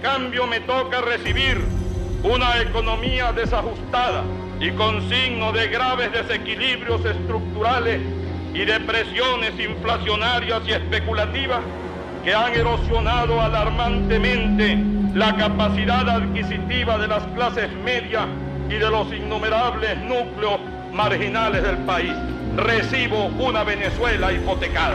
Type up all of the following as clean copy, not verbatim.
cambio me toca recibir una economía desajustada y con signos de graves desequilibrios estructurales y de presiones inflacionarias y especulativas que han erosionado alarmantemente la capacidad adquisitiva de las clases medias y de los innumerables núcleos marginales del país. Recibo una Venezuela hipotecada.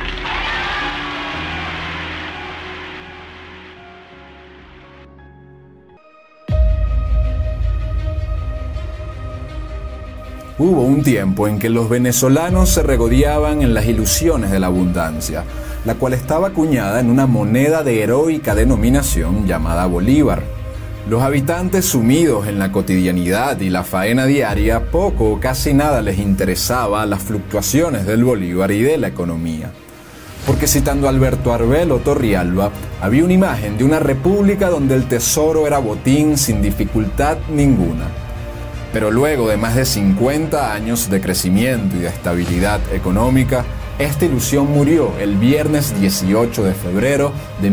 Hubo un tiempo en que los venezolanos se regodeaban en las ilusiones de la abundancia, la cual estaba acuñada en una moneda de heroica denominación llamada Bolívar. Los habitantes, sumidos en la cotidianidad y la faena diaria, poco o casi nada les interesaba las fluctuaciones del Bolívar y de la economía. Porque, citando a Alberto Arbelo Torrialba, había una imagen de una república donde el tesoro era botín sin dificultad ninguna. Pero luego de más de 50 años de crecimiento y de estabilidad económica, esta ilusión murió el viernes 18 de febrero de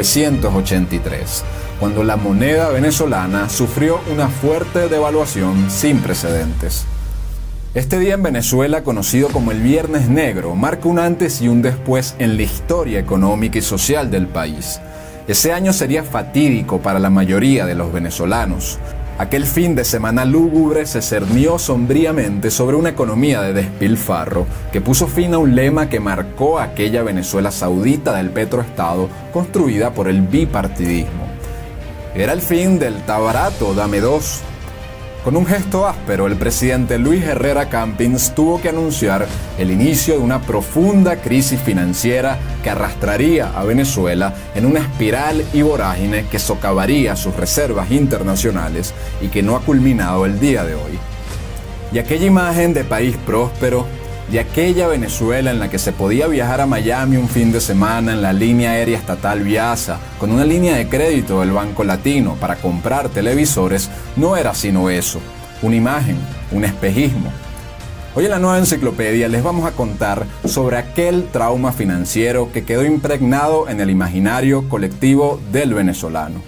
1983, cuando la moneda venezolana sufrió una fuerte devaluación sin precedentes. Este día en Venezuela, conocido como el Viernes Negro, marca un antes y un después en la historia económica y social del país. Ese año sería fatídico para la mayoría de los venezolanos. Aquel fin de semana lúgubre se cernió sombríamente sobre una economía de despilfarro que puso fin a un lema que marcó aquella Venezuela saudita del petroestado construida por el bipartidismo. Era el fin del "está barato, dame dos". Con un gesto áspero, el presidente Luis Herrera Campins tuvo que anunciar el inicio de una profunda crisis financiera que arrastraría a Venezuela en una espiral y vorágine que socavaría sus reservas internacionales y que no ha culminado el día de hoy. Y aquella imagen de país próspero, de aquella Venezuela en la que se podía viajar a Miami un fin de semana en la línea aérea estatal Viasa, con una línea de crédito del Banco Latino para comprar televisores, no era sino eso, una imagen, un espejismo. Hoy en la Nueva Enciclopedia les vamos a contar sobre aquel trauma financiero que quedó impregnado en el imaginario colectivo del venezolano.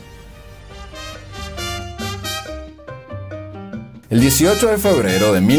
El 18 de febrero de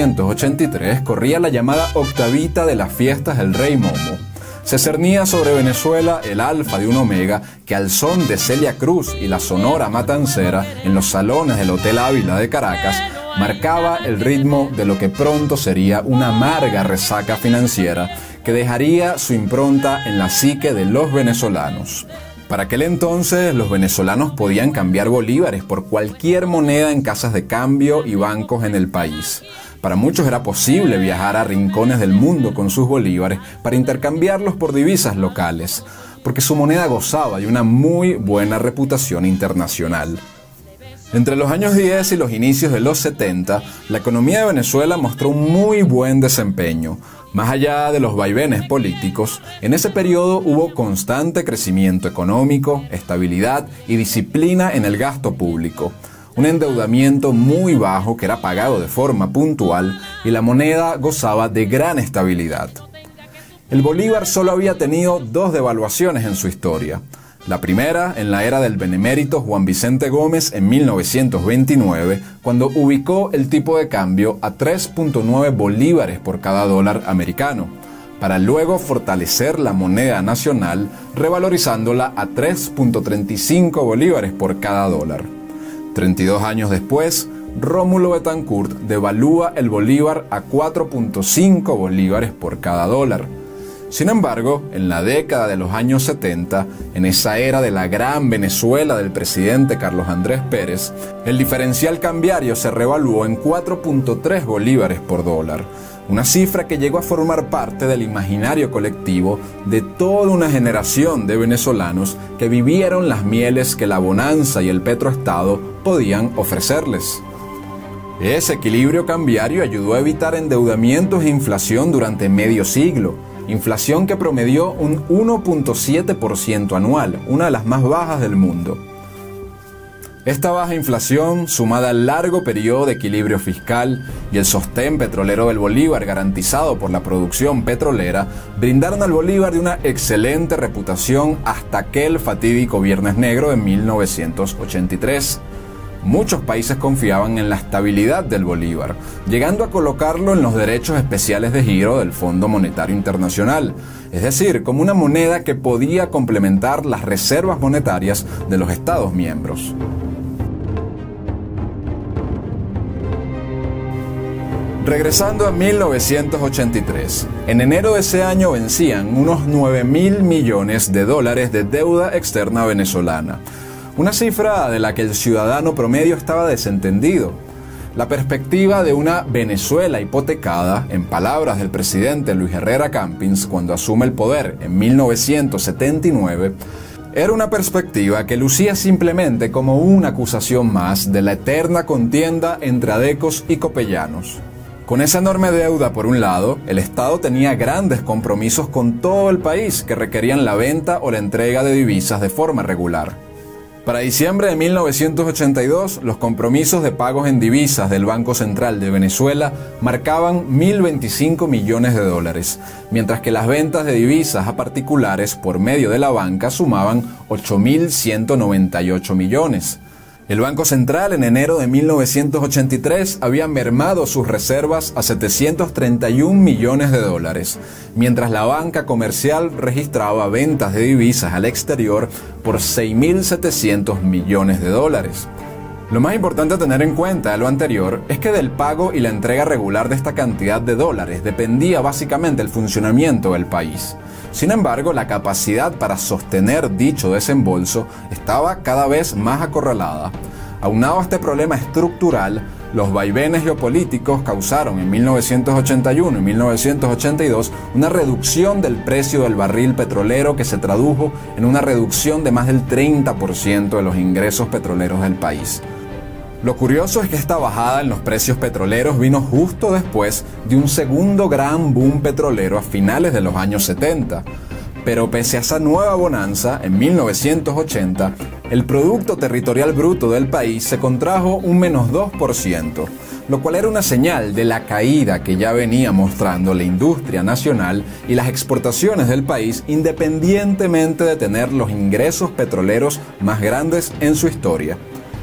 1983 corría la llamada octavita de las fiestas del Rey Momo. Se cernía sobre Venezuela el alfa de un omega que al son de Celia Cruz y la Sonora Matancera en los salones del Hotel Ávila de Caracas marcaba el ritmo de lo que pronto sería una amarga resaca financiera que dejaría su impronta en la psique de los venezolanos. Para aquel entonces, los venezolanos podían cambiar bolívares por cualquier moneda en casas de cambio y bancos en el país. Para muchos era posible viajar a rincones del mundo con sus bolívares para intercambiarlos por divisas locales, porque su moneda gozaba de una muy buena reputación internacional. Entre los años 10 y los inicios de los 70, la economía de Venezuela mostró un muy buen desempeño. Más allá de los vaivenes políticos, en ese periodo hubo constante crecimiento económico, estabilidad y disciplina en el gasto público, un endeudamiento muy bajo que era pagado de forma puntual y la moneda gozaba de gran estabilidad. El bolívar solo había tenido 2 devaluaciones en su historia. La primera en la era del benemérito Juan Vicente Gómez en 1929, cuando ubicó el tipo de cambio a 3.9 bolívares por cada dólar americano, para luego fortalecer la moneda nacional revalorizándola a 3.35 bolívares por cada dólar. 32 años después, Rómulo Betancourt devalúa el bolívar a 4.5 bolívares por cada dólar. Sin embargo, en la década de los años 70, en esa era de la gran Venezuela del presidente Carlos Andrés Pérez, el diferencial cambiario se revaluó en 4.3 bolívares por dólar, una cifra que llegó a formar parte del imaginario colectivo de toda una generación de venezolanos que vivieron las mieles que la bonanza y el petroestado podían ofrecerles. Ese equilibrio cambiario ayudó a evitar endeudamientos e inflación durante medio siglo, inflación que promedió un 1.7% anual, una de las más bajas del mundo. Esta baja inflación, sumada al largo periodo de equilibrio fiscal y el sostén petrolero del bolívar garantizado por la producción petrolera, brindaron al bolívar de una excelente reputación hasta aquel fatídico Viernes Negro de 1983. Muchos países confiaban en la estabilidad del bolívar, llegando a colocarlo en los derechos especiales de giro del Fondo Monetario Internacional, es decir, como una moneda que podía complementar las reservas monetarias de los Estados miembros. Regresando a 1983, en enero de ese año vencían unos 9.000 millones de dólares de deuda externa venezolana, una cifra de la que el ciudadano promedio estaba desentendido. La perspectiva de una Venezuela hipotecada, en palabras del presidente Luis Herrera Campins cuando asume el poder en 1979, era una perspectiva que lucía simplemente como una acusación más de la eterna contienda entre adecos y copellanos. Con esa enorme deuda por un lado, el Estado tenía grandes compromisos con todo el país que requerían la venta o la entrega de divisas de forma regular. Para diciembre de 1982, los compromisos de pagos en divisas del Banco Central de Venezuela marcaban 1.025 millones de dólares, mientras que las ventas de divisas a particulares por medio de la banca sumaban 8.198 millones. El Banco Central en enero de 1983 había mermado sus reservas a 731 millones de dólares, mientras la banca comercial registraba ventas de divisas al exterior por 6.700 millones de dólares. Lo más importante a tener en cuenta de lo anterior es que del pago y la entrega regular de esta cantidad de dólares dependía básicamente el funcionamiento del país. Sin embargo, la capacidad para sostener dicho desembolso estaba cada vez más acorralada. Aunado a este problema estructural, los vaivenes geopolíticos causaron en 1981 y 1982 una reducción del precio del barril petrolero que se tradujo en una reducción de más del 30% de los ingresos petroleros del país. Lo curioso es que esta bajada en los precios petroleros vino justo después de un segundo gran boom petrolero a finales de los años 70. Pero pese a esa nueva bonanza, en 1980, el Producto Territorial Bruto del país se contrajo un menos 2%, lo cual era una señal de la caída que ya venía mostrando la industria nacional y las exportaciones del país, independientemente de tener los ingresos petroleros más grandes en su historia.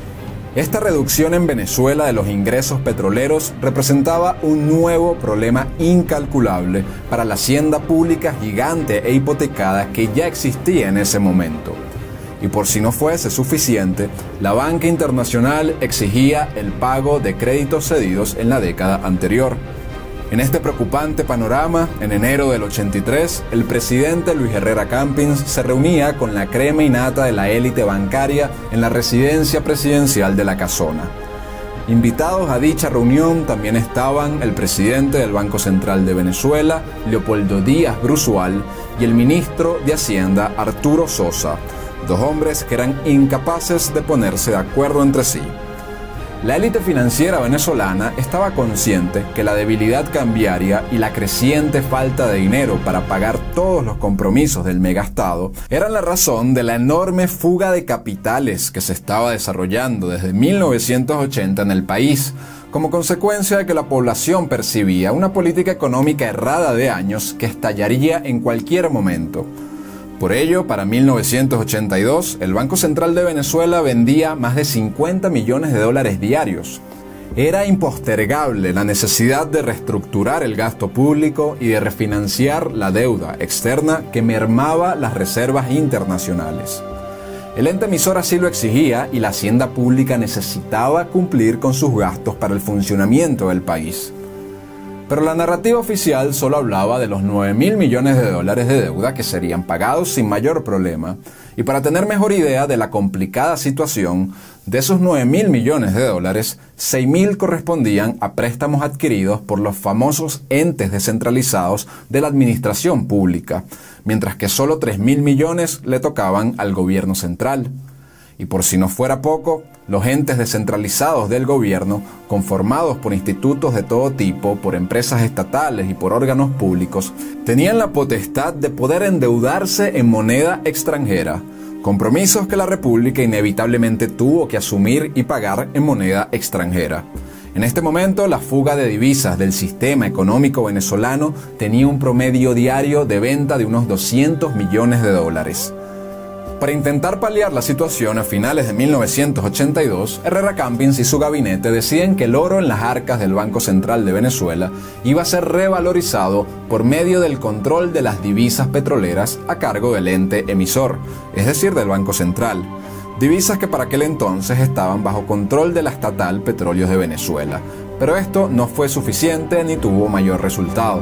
Esta reducción en Venezuela de los ingresos petroleros representaba un nuevo problema incalculable para la hacienda pública gigante e hipotecada que ya existía en ese momento. Y por si no fuese suficiente, la banca internacional exigía el pago de créditos cedidos en la década anterior. En este preocupante panorama, en enero del 83, el presidente Luis Herrera Campins se reunía con la crema y nata de la élite bancaria en la residencia presidencial de La Casona. Invitados a dicha reunión también estaban el presidente del Banco Central de Venezuela, Leopoldo Díaz Bruzual, y el ministro de Hacienda, Arturo Sosa, dos hombres que eran incapaces de ponerse de acuerdo entre sí. La élite financiera venezolana estaba consciente que la debilidad cambiaria y la creciente falta de dinero para pagar todos los compromisos del megastado eran la razón de la enorme fuga de capitales que se estaba desarrollando desde 1980 en el país, como consecuencia de que la población percibía una política económica errada de años que estallaría en cualquier momento. Por ello, para 1982, el Banco Central de Venezuela vendía más de 50 millones de dólares diarios. Era impostergable la necesidad de reestructurar el gasto público y de refinanciar la deuda externa que mermaba las reservas internacionales. El ente emisor así lo exigía y la hacienda pública necesitaba cumplir con sus gastos para el funcionamiento del país. Pero la narrativa oficial solo hablaba de los 9.000 millones de dólares de deuda que serían pagados sin mayor problema, y para tener mejor idea de la complicada situación, de esos 9.000 millones de dólares, 6.000 correspondían a préstamos adquiridos por los famosos entes descentralizados de la administración pública, mientras que solo 3.000 millones le tocaban al gobierno central. Y por si no fuera poco, los entes descentralizados del gobierno, conformados por institutos de todo tipo, por empresas estatales y por órganos públicos, tenían la potestad de poder endeudarse en moneda extranjera, compromisos que la República inevitablemente tuvo que asumir y pagar en moneda extranjera. En este momento, la fuga de divisas del sistema económico venezolano tenía un promedio diario de venta de unos 200 millones de dólares. Para intentar paliar la situación, a finales de 1982, Herrera Campins y su gabinete deciden que el oro en las arcas del Banco Central de Venezuela iba a ser revalorizado por medio del control de las divisas petroleras a cargo del ente emisor, es decir, del Banco Central. Divisas que para aquel entonces estaban bajo control de la estatal Petróleos de Venezuela. Pero esto no fue suficiente ni tuvo mayor resultado.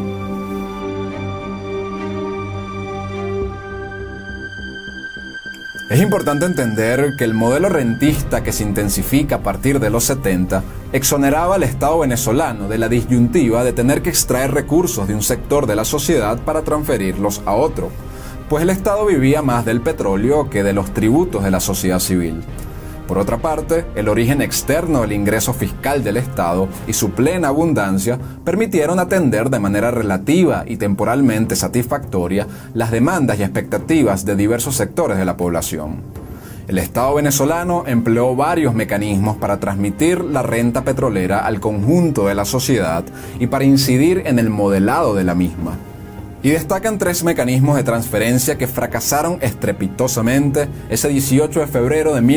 Es importante entender que el modelo rentista que se intensifica a partir de los 70 exoneraba al Estado venezolano de la disyuntiva de tener que extraer recursos de un sector de la sociedad para transferirlos a otro, pues el Estado vivía más del petróleo que de los tributos de la sociedad civil. Por otra parte, el origen externo del ingreso fiscal del Estado y su plena abundancia permitieron atender de manera relativa y temporalmente satisfactoria las demandas y expectativas de diversos sectores de la población. El Estado venezolano empleó varios mecanismos para transmitir la renta petrolera al conjunto de la sociedad y para incidir en el modelado de la misma. Y destacan 3 mecanismos de transferencia que fracasaron estrepitosamente ese 18 de febrero de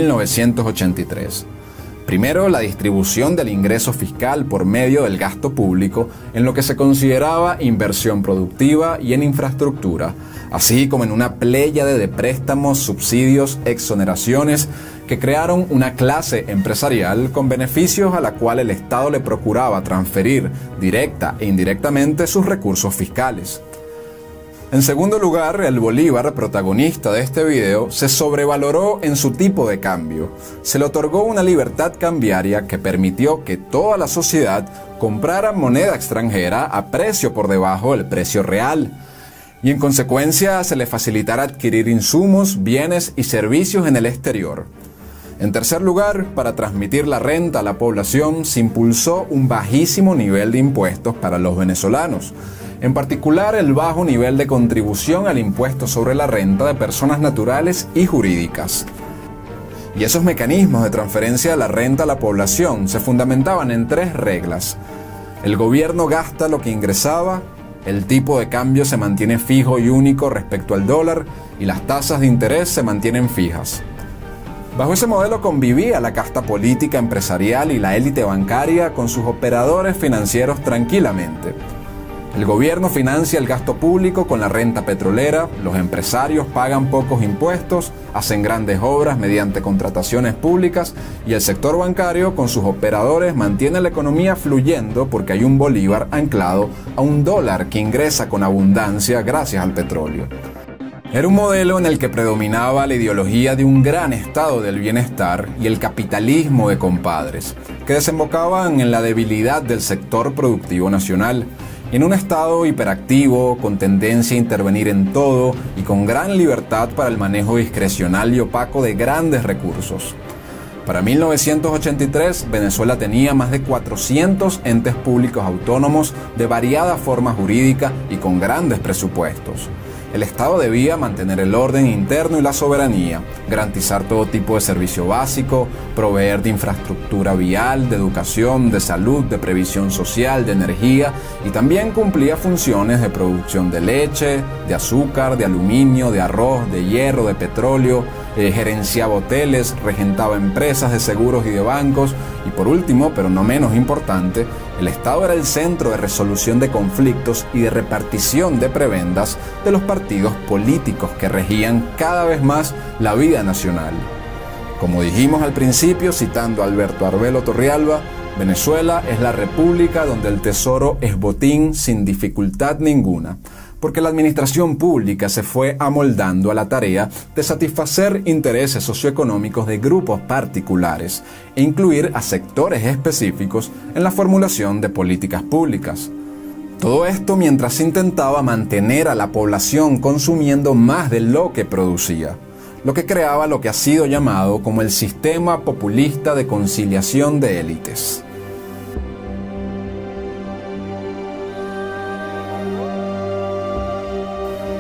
1983. Primero, la distribución del ingreso fiscal por medio del gasto público en lo que se consideraba inversión productiva y en infraestructura, así como en una pléyade de préstamos, subsidios, exoneraciones que crearon una clase empresarial con beneficios a la cual el Estado le procuraba transferir directa e indirectamente sus recursos fiscales. En segundo lugar, el bolívar, protagonista de este video, se sobrevaloró en su tipo de cambio. Se le otorgó una libertad cambiaria que permitió que toda la sociedad comprara moneda extranjera a precio por debajo del precio real. Y en consecuencia se le facilitara adquirir insumos, bienes y servicios en el exterior. En tercer lugar, para transmitir la renta a la población, se impulsó un bajísimo nivel de impuestos para los venezolanos. En particular, el bajo nivel de contribución al impuesto sobre la renta de personas naturales y jurídicas. Y esos mecanismos de transferencia de la renta a la población se fundamentaban en 3 reglas. El gobierno gasta lo que ingresaba, el tipo de cambio se mantiene fijo y único respecto al dólar y las tasas de interés se mantienen fijas. Bajo ese modelo convivía la casta política, empresarial y la élite bancaria con sus operadores financieros tranquilamente. El gobierno financia el gasto público con la renta petrolera, los empresarios pagan pocos impuestos, hacen grandes obras mediante contrataciones públicas y el sector bancario con sus operadores mantiene la economía fluyendo porque hay un bolívar anclado a un dólar que ingresa con abundancia gracias al petróleo. Era un modelo en el que predominaba la ideología de un gran estado del bienestar y el capitalismo de compadres, que desembocaban en la debilidad del sector productivo nacional, en un estado hiperactivo, con tendencia a intervenir en todo y con gran libertad para el manejo discrecional y opaco de grandes recursos. Para 1983, Venezuela tenía más de 400 entes públicos autónomos de variada forma jurídica y con grandes presupuestos. El Estado debía mantener el orden interno y la soberanía, garantizar todo tipo de servicio básico, proveer de infraestructura vial, de educación, de salud, de previsión social, de energía y también cumplía funciones de producción de leche, de azúcar, de aluminio, de arroz, de hierro, de petróleo, gerenciaba hoteles, regentaba empresas de seguros y de bancos y por último, pero no menos importante, el Estado era el centro de resolución de conflictos y de repartición de prebendas de los partidos políticos que regían cada vez más la vida nacional. Como dijimos al principio, citando a Alberto Arbelo Torrealba, Venezuela es la república donde el tesoro es botín sin dificultad ninguna, porque la administración pública se fue amoldando a la tarea de satisfacer intereses socioeconómicos de grupos particulares e incluir a sectores específicos en la formulación de políticas públicas. Todo esto mientras se intentaba mantener a la población consumiendo más de lo que producía, lo que creaba lo que ha sido llamado como el sistema populista de conciliación de élites.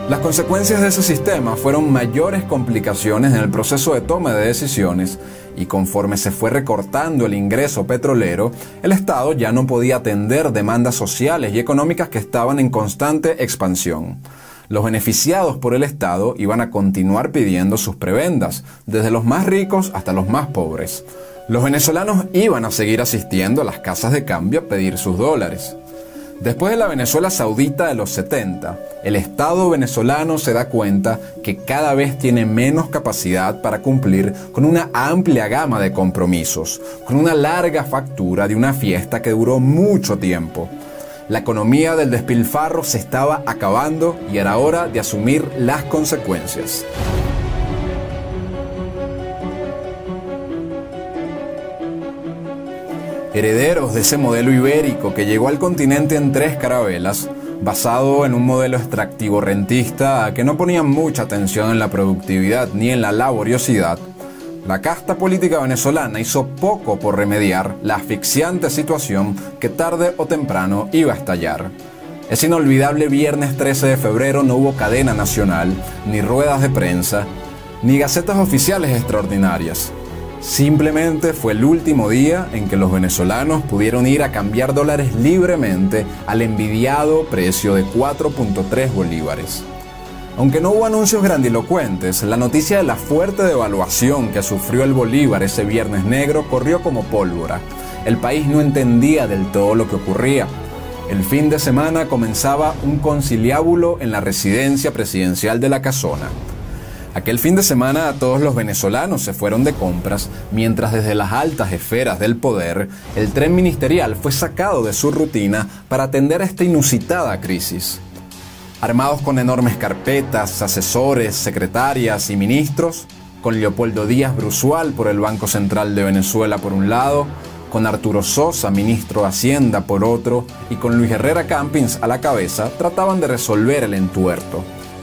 Las consecuencias de ese sistema fueron mayores complicaciones en el proceso de toma de decisiones y conforme se fue recortando el ingreso petrolero, el Estado ya no podía atender demandas sociales y económicas que estaban en constante expansión. Los beneficiados por el Estado iban a continuar pidiendo sus prebendas, desde los más ricos hasta los más pobres. Los venezolanos iban a seguir asistiendo a las casas de cambio a pedir sus dólares. Después de la Venezuela saudita de los 70, el Estado venezolano se da cuenta que cada vez tiene menos capacidad para cumplir con una amplia gama de compromisos, con una larga factura de una fiesta que duró mucho tiempo. La economía del despilfarro se estaba acabando y era hora de asumir las consecuencias. Herederos de ese modelo ibérico que llegó al continente en 3 carabelas, basado en un modelo extractivo rentista que no ponía mucha atención en la productividad ni en la laboriosidad, la casta política venezolana hizo poco por remediar la asfixiante situación que tarde o temprano iba a estallar. Ese inolvidable viernes 13 de febrero no hubo cadena nacional, ni ruedas de prensa, ni gacetas oficiales extraordinarias. Simplemente fue el último día en que los venezolanos pudieron ir a cambiar dólares libremente al envidiado precio de 4.3 bolívares. Aunque no hubo anuncios grandilocuentes, la noticia de la fuerte devaluación que sufrió el bolívar ese viernes negro corrió como pólvora. El país no entendía del todo lo que ocurría. El fin de semana comenzaba un conciliábulo en la residencia presidencial de La Casona. Aquel fin de semana todos los venezolanos se fueron de compras, mientras desde las altas esferas del poder, el tren ministerial fue sacado de su rutina para atender a esta inusitada crisis. Armados con enormes carpetas, asesores, secretarias y ministros, con Leopoldo Díaz Bruzual por el Banco Central de Venezuela por un lado, con Arturo Sosa, ministro de Hacienda, por otro, y con Luis Herrera Campins a la cabeza, trataban de resolver el entuerto.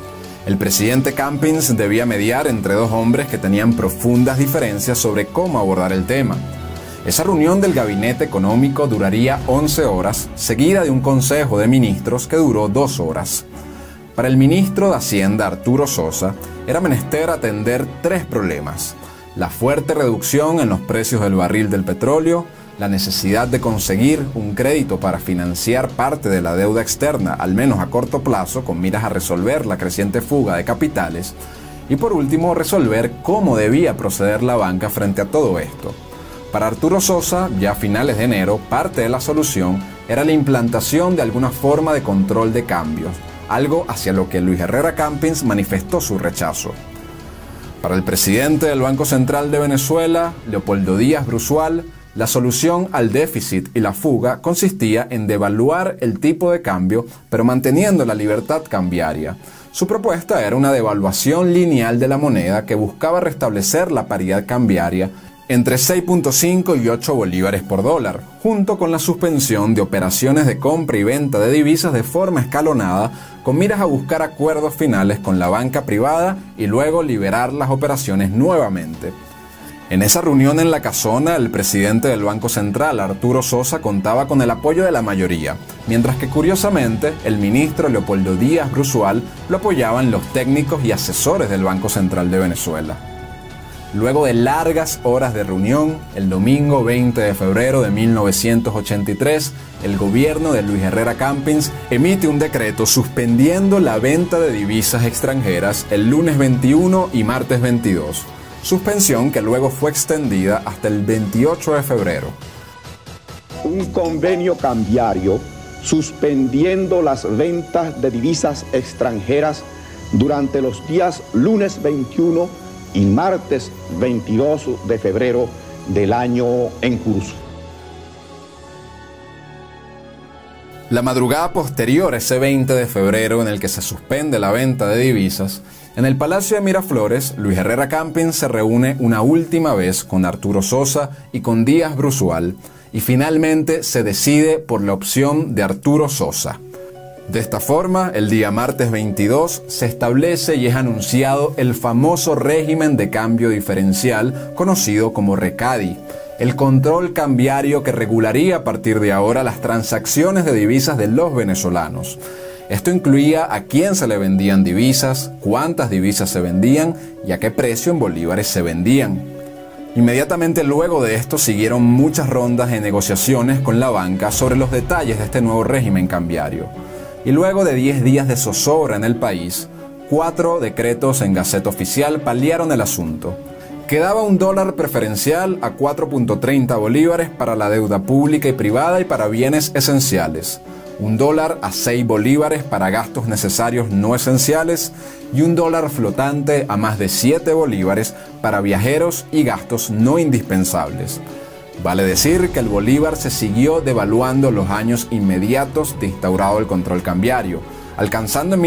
El presidente Campins debía mediar entre 2 hombres que tenían profundas diferencias sobre cómo abordar el tema. Esa reunión del gabinete económico duraría 11 horas, seguida de un consejo de ministros que duró 2 horas. Para el ministro de Hacienda, Arturo Sosa, era menester atender 3 problemas: la fuerte reducción en los precios del barril del petróleo, la necesidad de conseguir un crédito para financiar parte de la deuda externa, al menos a corto plazo, con miras a resolver la creciente fuga de capitales, y por último, resolver cómo debía proceder la banca frente a todo esto. Para Arturo Sosa, ya a finales de enero, parte de la solución era la implantación de alguna forma de control de cambios, algo hacia lo que Luis Herrera Campins manifestó su rechazo. Para el presidente del Banco Central de Venezuela, Leopoldo Díaz Bruzual, la solución al déficit y la fuga consistía en devaluar el tipo de cambio, pero manteniendo la libertad cambiaria. Su propuesta era una devaluación lineal de la moneda que buscaba restablecer la paridad cambiaria entre 6.5 y 8 bolívares por dólar, junto con la suspensión de operaciones de compra y venta de divisas de forma escalonada, con miras a buscar acuerdos finales con la banca privada y luego liberar las operaciones nuevamente. En esa reunión en La Casona, el presidente del Banco Central, Arturo Sosa, contaba con el apoyo de la mayoría, mientras que curiosamente el ministro Leopoldo Díaz Bruzual lo apoyaban los técnicos y asesores del Banco Central de Venezuela. Luego de largas horas de reunión, el domingo 20 de febrero de 1983, el gobierno de Luis Herrera Campins emite un decreto suspendiendo la venta de divisas extranjeras el lunes 21 y martes 22. Suspensión que luego fue extendida hasta el 28 de febrero. Un convenio cambiario suspendiendo las ventas de divisas extranjeras durante los días lunes 21 y martes 22 de febrero del año en curso. La madrugada posterior a ese 20 de febrero en el que se suspende la venta de divisas, en el Palacio de Miraflores, Luis Herrera Campins se reúne una última vez con Arturo Sosa y con Díaz Bruzual y finalmente se decide por la opción de Arturo Sosa. De esta forma, el día martes 22 se establece y es anunciado el famoso régimen de cambio diferencial conocido como RECADI, el control cambiario que regularía a partir de ahora las transacciones de divisas de los venezolanos. Esto incluía a quién se le vendían divisas, cuántas divisas se vendían y a qué precio en bolívares se vendían. Inmediatamente luego de esto siguieron muchas rondas de negociaciones con la banca sobre los detalles de este nuevo régimen cambiario. Y luego de 10 días de zozobra en el país, 4 decretos en Gaceta Oficial paliaron el asunto. Quedaba un dólar preferencial a 4.30 bolívares para la deuda pública y privada y para bienes esenciales, un dólar a 6 bolívares para gastos necesarios no esenciales y un dólar flotante a más de 7 bolívares para viajeros y gastos no indispensables. Vale decir que el bolívar se siguió devaluando los años inmediatos de instaurado el control cambiario, alcanzando en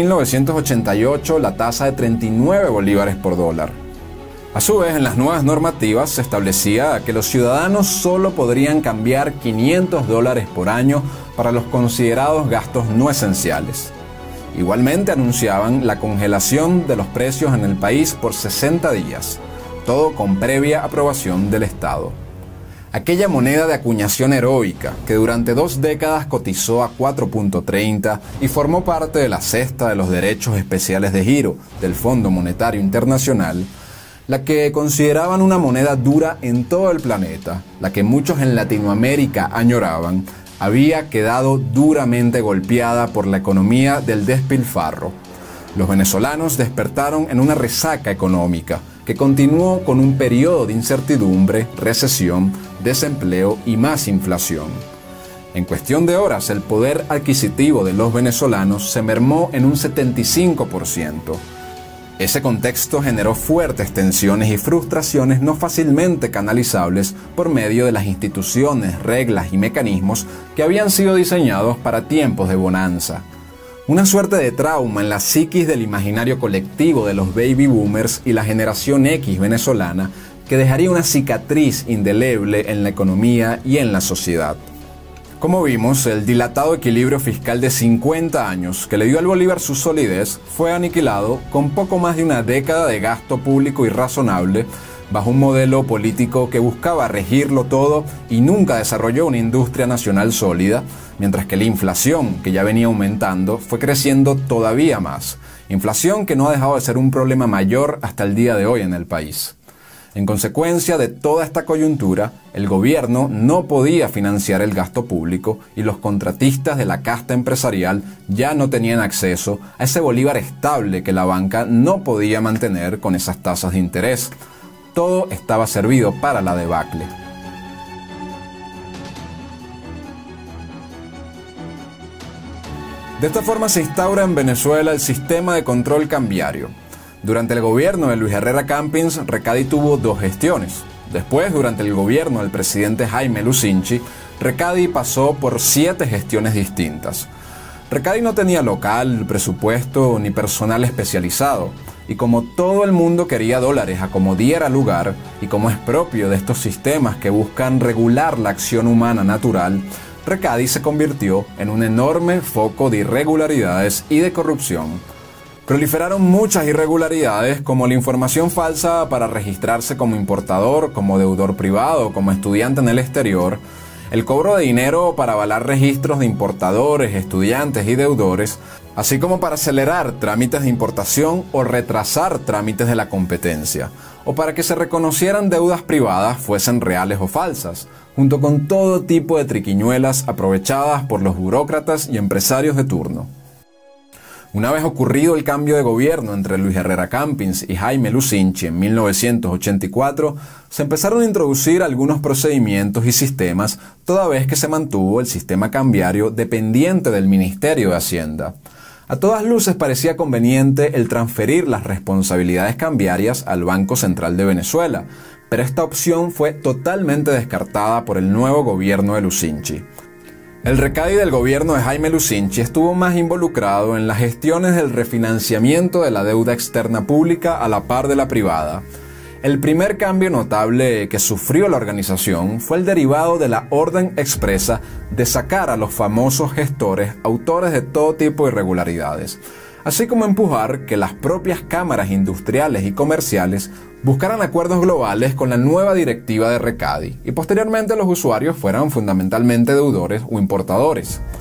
1988 la tasa de 39 bolívares por dólar. A su vez, en las nuevas normativas se establecía que los ciudadanos solo podrían cambiar 500 dólares por año para los considerados gastos no esenciales. Igualmente anunciaban la congelación de los precios en el país por 60 días, todo con previa aprobación del Estado. Aquella moneda de acuñación heroica que durante 2 décadas cotizó a 4.30 y formó parte de la cesta de los derechos especiales de giro del Fondo Monetario Internacional, la que consideraban una moneda dura en todo el planeta, la que muchos en Latinoamérica añoraban, había quedado duramente golpeada por la economía del despilfarro. Los venezolanos despertaron en una resaca económica que continuó con un periodo de incertidumbre, recesión, desempleo y más inflación. En cuestión de horas, el poder adquisitivo de los venezolanos se mermó en un 75%. Ese contexto generó fuertes tensiones y frustraciones no fácilmente canalizables por medio de las instituciones, reglas y mecanismos que habían sido diseñados para tiempos de bonanza. Una suerte de trauma en la psiquis del imaginario colectivo de los baby boomers y la generación X venezolana que dejaría una cicatriz indeleble en la economía y en la sociedad. Como vimos, el dilatado equilibrio fiscal de 50 años que le dio al bolívar su solidez fue aniquilado con poco más de una década de gasto público irrazonable bajo un modelo político que buscaba regirlo todo y nunca desarrolló una industria nacional sólida, mientras que la inflación, que ya venía aumentando, fue creciendo todavía más. Inflación que no ha dejado de ser un problema mayor hasta el día de hoy en el país. En consecuencia de toda esta coyuntura, el gobierno no podía financiar el gasto público y los contratistas de la casta empresarial ya no tenían acceso a ese bolívar estable que la banca no podía mantener con esas tasas de interés. Todo estaba servido para la debacle. De esta forma se instaura en Venezuela el sistema de control cambiario. Durante el gobierno de Luis Herrera Campins, Recadi tuvo 2 gestiones. Después, durante el gobierno del presidente Jaime Lucinchi, Recadi pasó por 7 gestiones distintas. Recadi no tenía local, presupuesto ni personal especializado, y como todo el mundo quería dólares a como diera lugar, y como es propio de estos sistemas que buscan regular la acción humana natural, Recadi se convirtió en un enorme foco de irregularidades y de corrupción. Proliferaron muchas irregularidades como la información falsa para registrarse como importador, como deudor privado, como estudiante en el exterior, el cobro de dinero para avalar registros de importadores, estudiantes y deudores, así como para acelerar trámites de importación o retrasar trámites de la competencia, o para que se reconocieran deudas privadas fuesen reales o falsas, junto con todo tipo de triquiñuelas aprovechadas por los burócratas y empresarios de turno. Una vez ocurrido el cambio de gobierno entre Luis Herrera Campins y Jaime Lucinchi en 1984, se empezaron a introducir algunos procedimientos y sistemas, toda vez que se mantuvo el sistema cambiario dependiente del Ministerio de Hacienda. A todas luces parecía conveniente el transferir las responsabilidades cambiarias al Banco Central de Venezuela, pero esta opción fue totalmente descartada por el nuevo gobierno de Lucinchi. El Recadi del gobierno de Jaime Lucinchi estuvo más involucrado en las gestiones del refinanciamiento de la deuda externa pública a la par de la privada. El primer cambio notable que sufrió la organización fue el derivado de la orden expresa de sacar a los famosos gestores autores de todo tipo de irregularidades, así como empujar que las propias cámaras industriales y comerciales buscaran acuerdos globales con la nueva directiva de Recadi y posteriormente los usuarios fueran fundamentalmente deudores o importadores.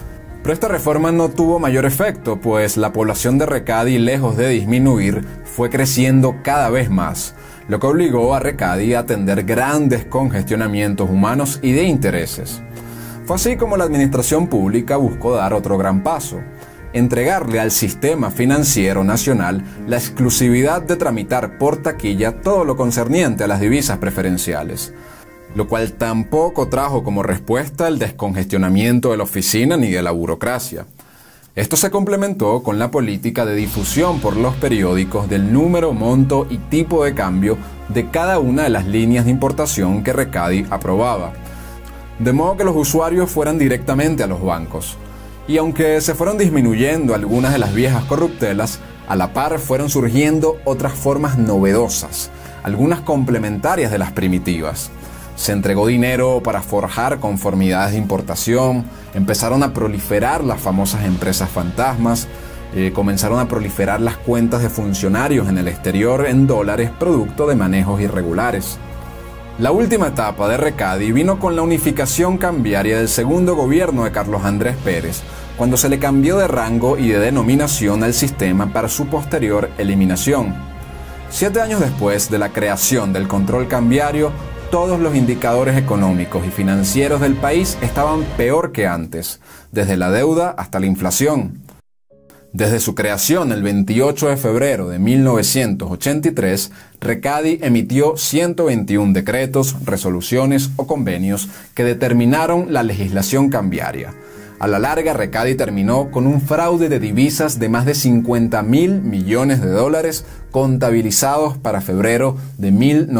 Pero esta reforma no tuvo mayor efecto, pues la población de Recadi, lejos de disminuir, fue creciendo cada vez más, lo que obligó a Recadi a atender grandes congestionamientos humanos y de intereses. Fue así como la administración pública buscó dar otro gran paso: entregarle al sistema financiero nacional la exclusividad de tramitar por taquilla todo lo concerniente a las divisas preferenciales, lo cual tampoco trajo como respuesta el descongestionamiento de la oficina ni de la burocracia. Esto se complementó con la política de difusión por los periódicos del número, monto y tipo de cambio de cada una de las líneas de importación que Recadi aprobaba, de modo que los usuarios fueran directamente a los bancos. Y aunque se fueron disminuyendo algunas de las viejas corruptelas, a la par fueron surgiendo otras formas novedosas, algunas complementarias de las primitivas. Se entregó dinero para forjar conformidades de importación, empezaron a proliferar las famosas empresas fantasmas, comenzaron a proliferar las cuentas de funcionarios en el exterior en dólares producto de manejos irregulares. La última etapa de Recadi vino con la unificación cambiaria del segundo gobierno de Carlos Andrés Pérez, cuando se le cambió de rango y de denominación al sistema para su posterior eliminación. 7 años después de la creación del control cambiario, todos los indicadores económicos y financieros del país estaban peor que antes, desde la deuda hasta la inflación. Desde su creación el 28 de febrero de 1983, Recadi emitió 121 decretos, resoluciones o convenios que determinaron la legislación cambiaria. A la larga, Recadi terminó con un fraude de divisas de más de 50.000 millones de dólares contabilizados para febrero de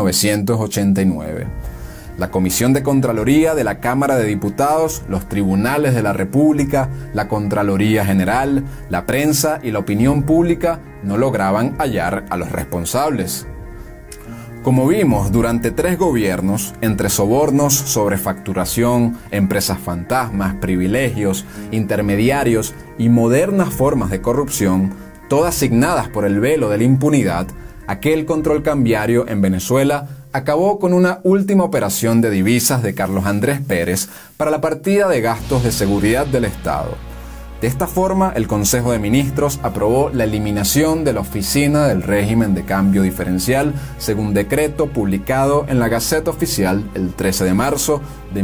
1989. La Comisión de Contraloría de la Cámara de Diputados, los tribunales de la República, la Contraloría General, la prensa y la opinión pública no lograban hallar a los responsables. Como vimos, durante 3 gobiernos, entre sobornos, sobrefacturación, empresas fantasmas, privilegios, intermediarios y modernas formas de corrupción, todas signadas por el velo de la impunidad, aquel control cambiario en Venezuela acabó con una última operación de divisas de Carlos Andrés Pérez para la partida de gastos de seguridad del Estado. De esta forma, el Consejo de Ministros aprobó la eliminación de la Oficina del Régimen de Cambio Diferencial según decreto publicado en la Gaceta Oficial el 13 de marzo de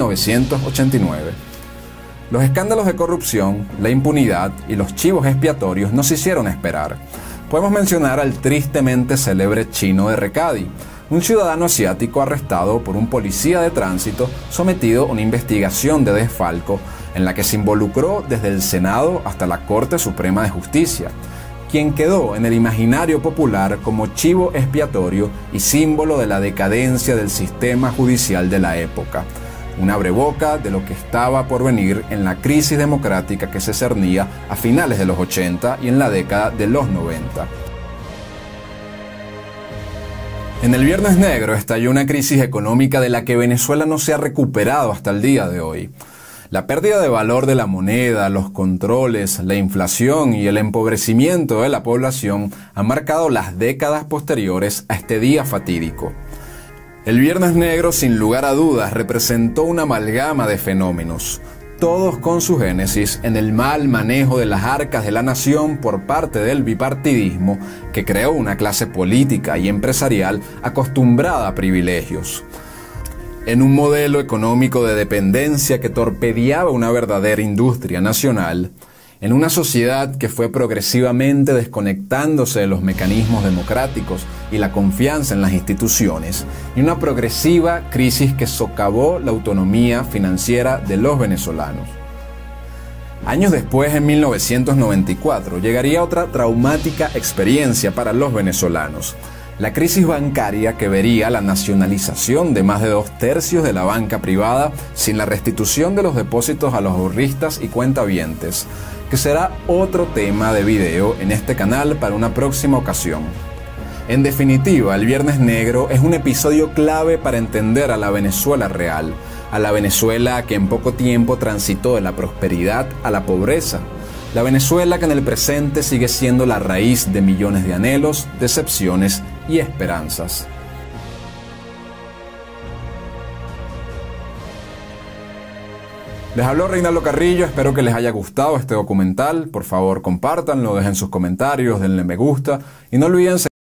1989. Los escándalos de corrupción, la impunidad y los chivos expiatorios no se hicieron esperar. Podemos mencionar al tristemente célebre Chino de Recadi, un ciudadano asiático arrestado por un policía de tránsito sometido a una investigación de desfalco en la que se involucró desde el Senado hasta la Corte Suprema de Justicia, quien quedó en el imaginario popular como chivo expiatorio y símbolo de la decadencia del sistema judicial de la época, un abreboca de lo que estaba por venir en la crisis democrática que se cernía a finales de los 80 y en la década de los 90. En el Viernes Negro estalló una crisis económica de la que Venezuela no se ha recuperado hasta el día de hoy. La pérdida de valor de la moneda, los controles, la inflación y el empobrecimiento de la población han marcado las décadas posteriores a este día fatídico. El Viernes Negro, sin lugar a dudas, representó una amalgama de fenómenos, todos con su génesis en el mal manejo de las arcas de la nación por parte del bipartidismo que creó una clase política y empresarial acostumbrada a privilegios. En un modelo económico de dependencia que torpedeaba una verdadera industria nacional, en una sociedad que fue progresivamente desconectándose de los mecanismos democráticos y la confianza en las instituciones, y una progresiva crisis que socavó la autonomía financiera de los venezolanos. Años después, en 1994, llegaría otra traumática experiencia para los venezolanos: la crisis bancaria que vería la nacionalización de más de 2/3 de la banca privada sin la restitución de los depósitos a los ahorristas y cuentavientes, que será otro tema de video en este canal para una próxima ocasión. En definitiva, el Viernes Negro es un episodio clave para entender a la Venezuela real, a la Venezuela que en poco tiempo transitó de la prosperidad a la pobreza, la Venezuela que en el presente sigue siendo la raíz de millones de anhelos, decepciones y esperanzas. Les habló Reinaldo Carrillo, espero que les haya gustado este documental. Por favor, compártanlo, dejen sus comentarios, denle me gusta y no olviden